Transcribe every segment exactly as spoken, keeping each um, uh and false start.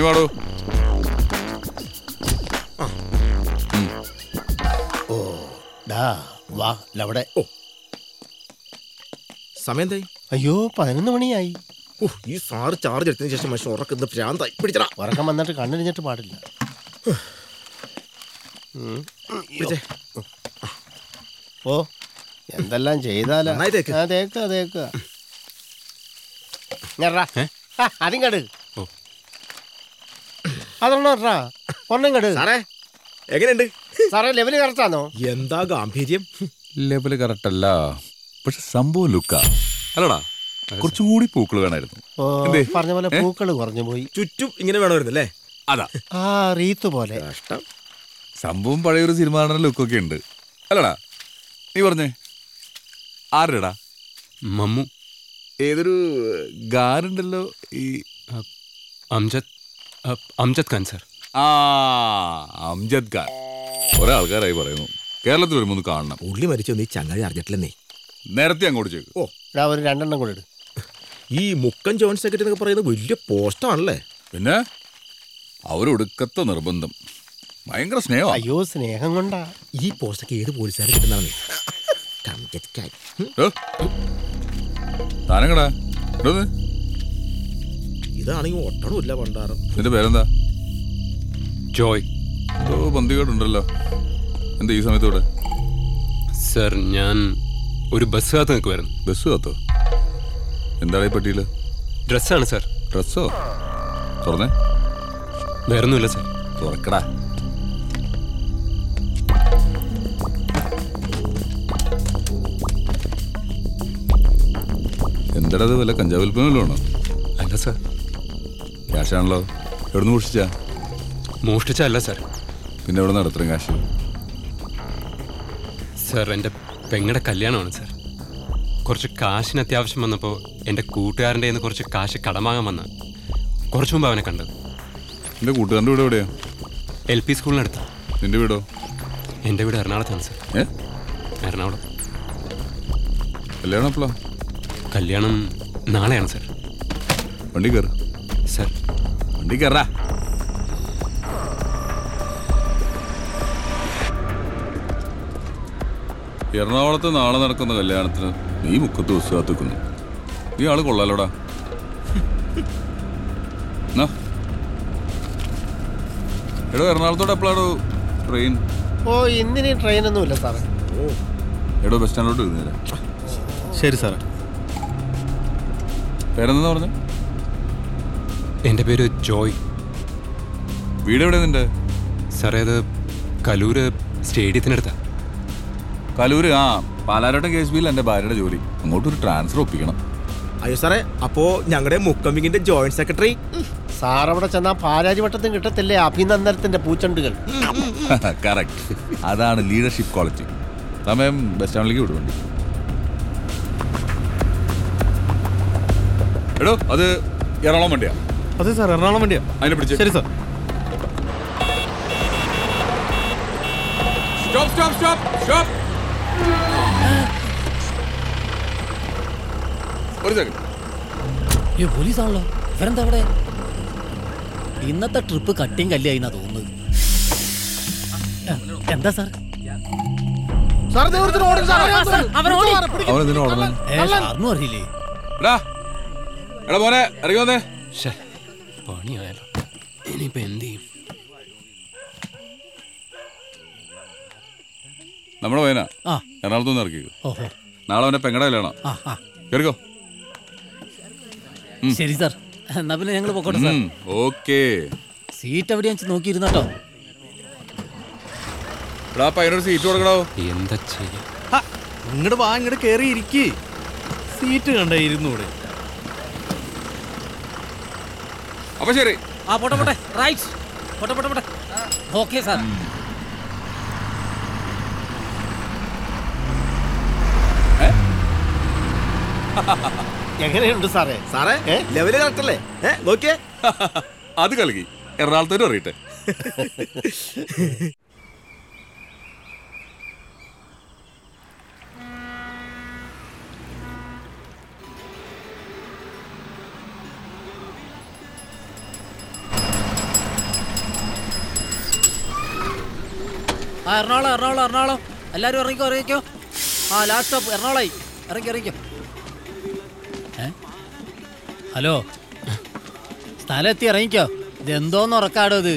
പാടൂ. ഓ ഡാ വാ ലവിടെ. ഓ സമയം എന്തായി? അയ്യോ പതിനൊന്ന് മണിയായി. ഓ ഈ സാറ് ചാർജ് എടുത്തതിന് ശേഷം മനുഷ്യൻ ഉറക്കുന്ന ഭ്രാന്തായി. പിടിച്ചടാ. ഉറക്കം വന്നിട്ട് കണ്ണിരിഞ്ഞിട്ട് പാടില്ല. ഓ എന്തെല്ലാം ചെയ്താലാ. തേക്ക തേക്ക അതിങ്ങട് അതൊണ്ണോ ഒന്നും കട്. സാറേ എങ്ങനെയുണ്ട് സാറേ? ലെവല് കറക്റ്റാണോ? എന്താ ഗാംഭീര്യം. ലെവല് കറക്റ്റ് അല്ല, പക്ഷെ സംഭവം ലുക്കാ അല്ലടാ. കുറച്ചുകൂടി പൂക്കൾ വേണമായിരുന്നു. ഓ പറഞ്ഞ പോലെ പൂക്കൾ കുറഞ്ഞു പോയി. ചുറ്റും ഇങ്ങനെ വേണമായിരുന്നല്ലേ? അതാ ആ റീത്ത് പോലെ. കഷ്ടം. സംഭവം പഴയൊരു സിനിമ കാണുന്ന ലുക്കൊക്കെ ഉണ്ട് അല്ലടാ. നീ പറഞ്ഞേ ആരുടെടാ? മമ്മു. ഏതൊരു ഗാനുണ്ടല്ലോ ഈ അംജദ് അംജദ് ഖാൻ സാർ. ആ അംജദ് ഖാൻ. കുറെ ആൾക്കാരായി പറയുന്നു കേരളത്തിൽ വരുമ്പോ ഒന്ന് കാണണം. ഉള്ളി മരിച്ചു നീ ചങ്ങാതി അറിഞ്ഞിട്ടില്ലെന്നേ. നേരത്തെ അങ്ങോട്ട് ചെയ്തു. ഓ ഒരു രണ്ടെണ്ണം കൂടെ ഇട്. ഈ മുക്കൻ ജോയിന്റ് സെക്രട്ടറി എന്നൊക്കെ പറയുന്നത് വലിയ പോസ്റ്റാണല്ലേ? പിന്നെ അവരൊടുക്കത്തെ നിർബന്ധം, ഭയങ്കര സ്നേഹം. അയ്യോ സ്നേഹം കൊണ്ടാ. ഈ പോസ്റ്റൊക്കെ ഏത് പോലീസുകാരെ കിട്ടുന്നതാണ്? താനങ്ങടാ ഇതാണെങ്കിൽ ഒട്ടണമില്ല പണ്ടാരം. നിന്റെ പേരെന്താ? ജോയ്. ഓ ബന്ദികേടുണ്ടല്ലോ. എന്താ ഈ സമയത്തോടെ? സർ ഞാൻ ഒരു ബസ് കാത്ത് നിൽക്കുമായിരുന്നു. ബസ് കാത്തോ? എന്താണ് ഈ പറ്റിയില്ല? ഡ്രസ്സാണ് സാർ. ഡ്രസ്സോ? തുറന്നേ. വേറൊന്നുമില്ല സാർ. തുറക്കടാ. എന്താടാ അത്, വല്ല കഞ്ചാവ് വിൽപ്പനല്ലോ ആണോ? അല്ല സാർ. ക്യാഷാണല്ലോ. എവിടുന്ന് മോഷ്ടിച്ചാ? മോഷ്ടിച്ച അല്ല സാർ. പിന്നെ എവിടെ നിന്ന് ഇത്രയും കാശ്? സാർ എൻ്റെ പെങ്ങളുടെ കല്യാണമാണ് സാർ. കുറച്ച് കാശിന് അത്യാവശ്യം വന്നപ്പോൾ എൻ്റെ കൂട്ടുകാരൻ്റെ കയ്യിൽ നിന്ന് കുറച്ച് കാശ് കടം വാങ്ങാൻ വന്ന കുറച്ച് മുമ്പ് അവനെ കണ്ടത്. എൻ്റെ കൂട്ടുകാരൻ്റെ വീട് എവിടെയാ? എൽ പി സ്കൂളിനടുത്ത്. നിന്റെ വീടോ? എൻ്റെ വീട് എറണാകുളത്താണ് സാർ. ഏ എറണാകുളം. കല്യാണം എപ്പോഴാ? കല്യാണം നാളെയാണ് സാർ. വണ്ടി കയറ് സാർ. വണ്ടി കയറാ. എറണാകുളത്ത് നാളെ നടക്കുന്ന കല്യാണത്തിന് നീ മുക്കത്ത് ബസ് കാത്തുക്കുന്നു. നീ ആള് കൊള്ളാലോടാ. എടോ എറണാകുളത്തോടെ എപ്പോഴാണോ ട്രെയിൻ? ഓ ഇന്നിനി ട്രെയിനൊന്നും ഇല്ല സാറേ. എടോ ബസ് സ്റ്റാൻഡിലോട്ട് ഇരുന്നേരാ. ശരി സാറേ. പേരെന്താ പറഞ്ഞ? എൻ്റെ പേര് ജോയ്. വീട് എവിടെയാ നിന്റെ? സാറേ അത് കലൂര് സ്റ്റേഡിയത്തിനടുത്താ. കലൂര്? ആ പാലാരോട്ടം കെ എസ് ബിയിൽ എൻ്റെ ഭാര്യയുടെ ജോലി. അങ്ങോട്ടൊരു ട്രാൻസ്ഫർ ഒപ്പിക്കണം. അയ്യോ സാറേ, അപ്പോ ഞങ്ങളുടെ മുക്കമ്പിങ്ങിന്റെ ജോയിന്റ് സെക്രട്ടറി സാറവിടെ ചെന്നാ പാലാരിവട്ടത്തും കിട്ടത്തില്ലേ അഭിനന്ദനത്തിന്റെ പൂച്ചണ്ടുകൾ? കറക്റ്റ്. അതാണ് ലീഡർഷിപ്പ് ക്വാളിറ്റി. സമയം ബസ് സ്റ്റാൻഡിലേക്ക് വിടുന്നുണ്ട്. എടോ അത് എറണാകുളം വണ്ടിയാ? അതെ സാർ, എറണാകുളം വണ്ടിയാ. അതിനെ പിടിച്ച്. ശരി sir. Stop stop stop stop. ഒരു സെക്കൻഡ്. പോലീസാണല്ലോ. ഇവരെന്താ അവിടെ? ഇന്നത്തെ ട്രിപ്പ് കട്ടിയും കല്ലിയായി എന്നാ തോന്നുന്നത്. എന്താ സാർ? അവനെന്തിനാ ഓടണേ? സാറിനും അറിയില്ലേ? എടാ മോനെ ഇറങ്ങി വന്നേ. പണിയായാലോ. ഇനിയിപ്പോ എന്ത് ചെയ്യും? നമ്മുടെ പയ്യനാ. എറണാകുളത്ത് നിന്ന് ഇറക്കിക്കോ. നാളെ അവന്റെ പെങ്ങടെ കല്യാണം. കേറിക്കോ. ശരി സാർ. എന്നാ പിന്നെ ഞങ്ങൾ പൊക്കോട്ടെ സാർ. ഓക്കേ. സീറ്റ് എവിടെയാ നോക്കിയിരുന്നോ? പയ്യനൊരു സീറ്റ് കൊടുക്കണോ? എന്താ ചെയ്യാ? ഇങ്ങോട്ട് വാ, ഇങ്ങോട്ട് കേറി ഇരിക്കേ. സീറ്റ് കണ്ടേ ഇരുന്നൂടെ? അപ്പൊ ശരി. ആ പോട്ടെ പോട്ടെ. റൈറ്റ്. പോട്ടെ പോട്ടെ പോട്ടെ. Okay sir. എങ്ങനെയുണ്ട് സാറേ? സാറേ ലെവല് കറക്റ്റ് അല്ലേ? നോക്കിയേ. അത് കളിക്കി എറണാകുളത്തോട്ട് അറിയട്ടെ. ആ എറണാകുളം എറണാകുളം എറണാകുളം എല്ലാവരും ഇറങ്ങിക്കോ ഇറങ്ങിക്കോ. ആ ലാസ്റ്റ് സ്റ്റോപ്പ് എറണാകുളമായി. ഇറങ്ങി ഇറങ്ങിക്കോ. ഏ ഹലോ, സ്ഥലം എത്തി ഇറങ്ങിക്കോ. ഇതെന്തോന്ന് ഉറക്കാടോ ഇത്?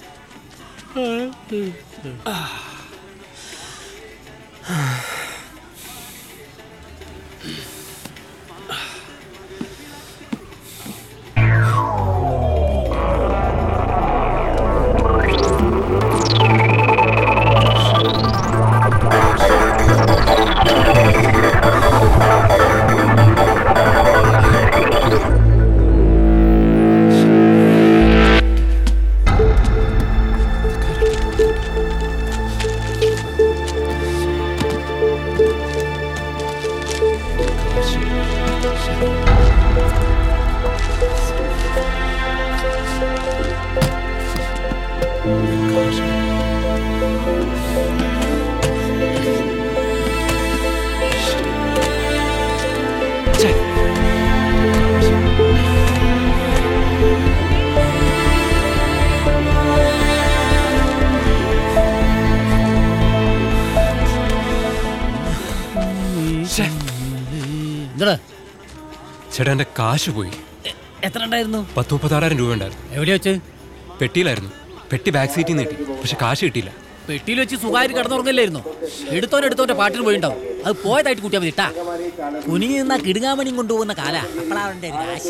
ചേട്ടാ എന്റെ കാശ് പോയി. എത്ര ഉണ്ടായിരുന്നു? പത്ത് മുപ്പത്താറായിരം രൂപ ഉണ്ടായിരുന്നു. എവിടെയാ വെച്ച്? പെട്ടിയിലായിരുന്നു. പെട്ടി ബാക്ക് സീറ്റിൽ നിന്ന് കിട്ടി, പക്ഷെ കാശ് കിട്ടിയില്ല. പെട്ടിയിൽ വെച്ച് സുഖമായിട്ട് കിടന്നുറങ്ങില്ലായിരുന്നു. എടുത്തോൻ എടുത്തോന്റെ പാട്ടിന് പോയിണ്ടാവും. അത് പോയതായിട്ട് കൂട്ടിയാൽ മതി ഇട്ടാ. കുനി നിന്നാ കിടുങ്ങാമണിയും കൊണ്ടുപോകുന്ന കാല അപ്പളാവണ്ടേ കാശ്.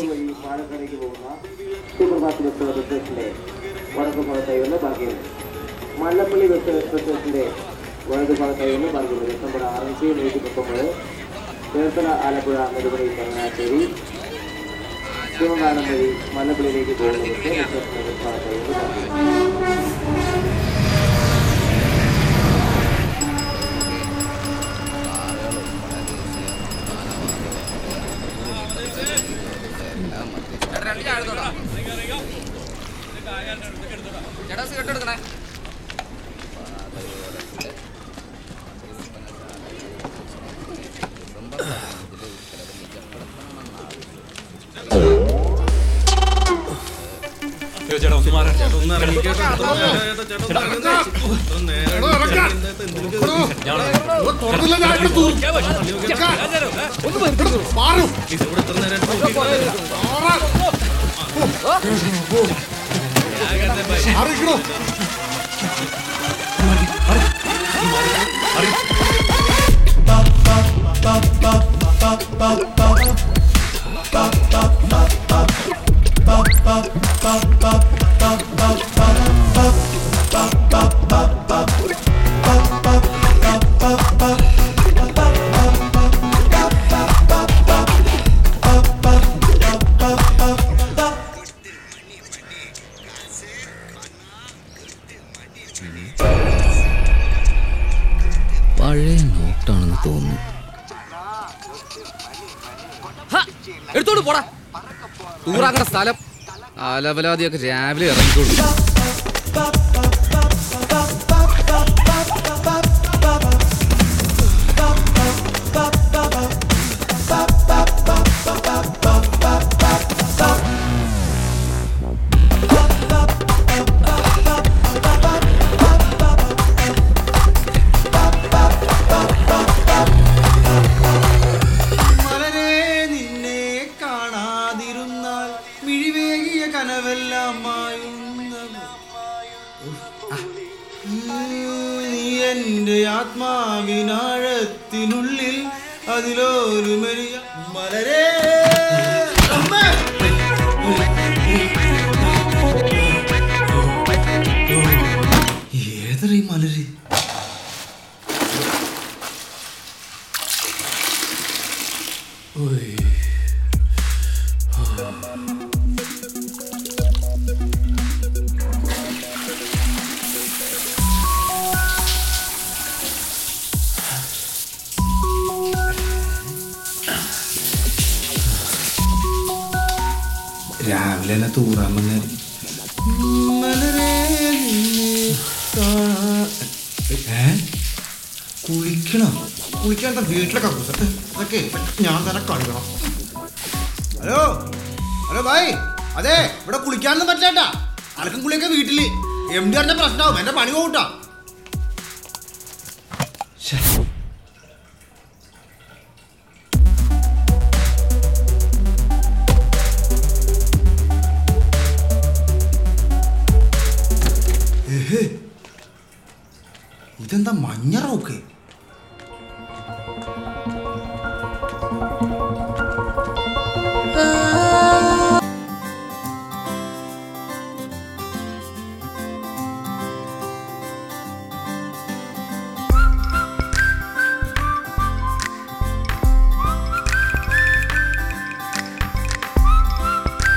മല്ലപ്പള്ളി ബസ് എക്സ്പ്രസിന്റെ വലതു ഭാഗത്തായിരുന്നു പറഞ്ഞത്. ഡിസംബർ ആറഞ്ച് നൂറ്റി പത്തൊമ്പത് ചേർത്തല ആലപ്പുഴ നെടുപടി ചങ്ങനാശ്ശേരി ശിവകാലം വഴി മല്ലപ്പള്ളിയിലേക്ക് പോകുന്ന ബസ് എക്സ്പ്രസിന്റെ ഭാഗത്തായിരുന്നു പറഞ്ഞത്. പഴയ നോട്ടാണെന്ന് തോന്നുന്നു. എടുത്തോളൂ പോടാ. ടൂറാക്കണ സ്ഥലം അലവലാതിയൊക്കെ രാവിലെ ഇറങ്ങിക്കോളൂ. എന്റെ ആത്മാവിനാഴത്തിനുള്ളിൽ അതിലൊരു മരിയ മലരേ ഏതൊരു മലര് രാവിലെ തന്നെ തൂറാൻ വന്നായിരുന്നു. കുളിക്കണം കുളിക്കാൻ വീട്ടിലൊക്കെ അതൊക്കെ ഞാൻ തന്നെ കളിക്കണം. ഹലോ ഹലോ ഭായ്, അതെ ഇവിടെ കുളിക്കാനൊന്നും പറ്റില്ലാട്ടാ. അലക്കും കുളിയൊക്കെ വീട്ടില് എം ഡി പറഞ്ഞ പ്രശ്നമാവും. എന്റെ പണി പോകട്ടാ. ഇതെന്താ മഞ്ഞ റോക്ക്?